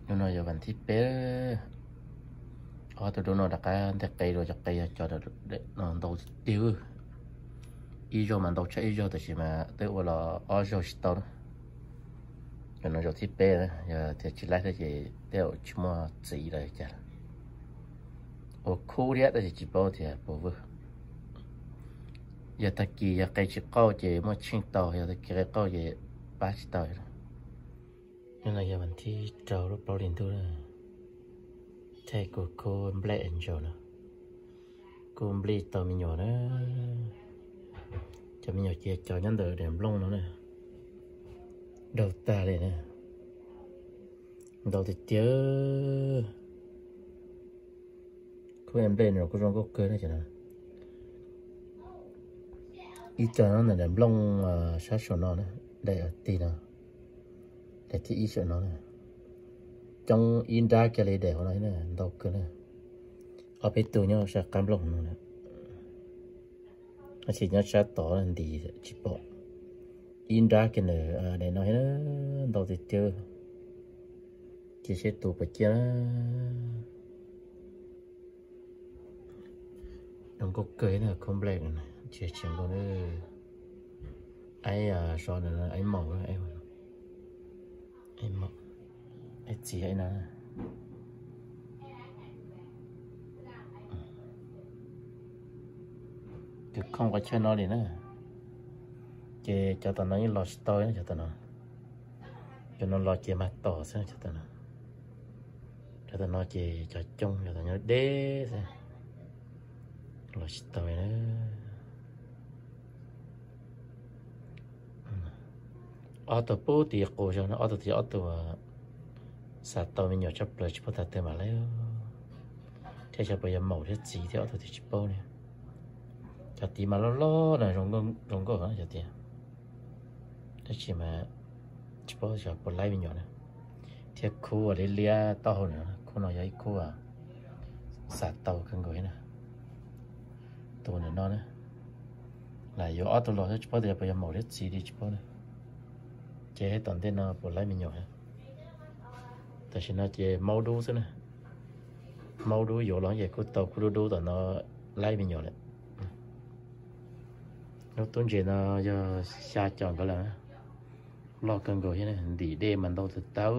nó nói giờ vẫn thích bé tụi nó đặt cái cây rồi chặt cây cho nó đầu tiêu ý cho mà đầu chạy ý cho thì mà tới gọi là ở cho tao cho nó cho thích bé đó giờ thì chỉ lấy cái gì đều chỉ mà chỉ là chả ở khu đấy thì chỉ bao thì bao vừa giờ ta kỳ giờ cây chỉ cao chỉ mà chín tàu giờ ta kỳ cái cao chỉ 80 tàu nên là giờ mình thi trâu lúc bao điện thôi thay của cô ble anh cho nó cô ble tàu mình nhỏ đó cho mình nhỏ kia cho nhân đời để lông nó nè đầu ta đây nè đầu thì tía cô em ble rồi cô rong cô cơ đó chứ nào ít cho nó là để lông sát sổ nó nè đây ở tì nào để thì ít sổ nó nè trong in ra cái này để họ nói nè đầu cơ nè ở bên tụi nhau sẽ cam lông nó nè chỉ nhớ sát tỏ là gì chỉ bỏ in ra cái này để nói nó đầu thì chưa chỉ sẽ tụ bạch chứ đừng có cười nữa không lệ này chỉ chẳng có nữa ấy so này ấy màu nữa em màu ấy chỉ ấy nó thì không có chơi nó đi nữa chỉ cho tao nói lọt story nữa cho nó lọt chỉ mặt tỏ xem cho tao nói chỉ cho chung cho tao nhớ đế xem lọt story nữa auto bố thì cô cho nó auto thì auto sát tao mình nhỏ chấp lời chỉ bắt tay mà lấy thế cho bây giờ màu thế gì thì auto thì chỉ bao nè cho tí mà lo là rong có hả cho tí thế chỉ mà chỉ bao giờ bỏ lại mình nhỏ nè thế khu ở đây lia to nữa khu nào vậy khu sát tàu cần gọi nè tụi này nó nè là do auto lo chỉ bao giờ bây giờ màu thế gì thì chỉ bao nè chế toàn tên nó bỏ lại mình nhỏ nè tại vì nó chế mau đu thế nè mau đu dỗ lắm vậy cô tàu cô đu tao nó lại mình nhỏ nè nó tuân chế nó giờ xa chọn cái là lo cần gọi thế này đi đêm mình đâu được tao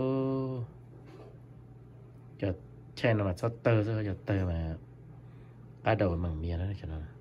cho che nó mà sót tơ thôi cho tơ mà bắt đầu bằng miệng đó cho nó